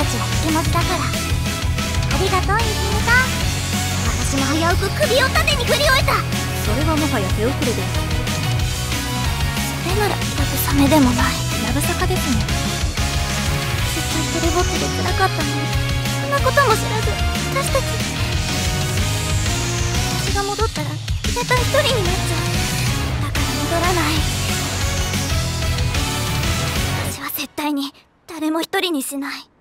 たちは引き持ちだから。ありがとう泉さん。私も危うく首を縦に振り終えた。 それはもはや手遅れです。 それなら慰めでもない。 やぶさかですね。 ずっと一人ぼっちで辛かったのに、そんなことも知らず私たち。私が戻ったら絶対一人になっちゃう。だから戻らない。私は絶対に誰も一人にしない。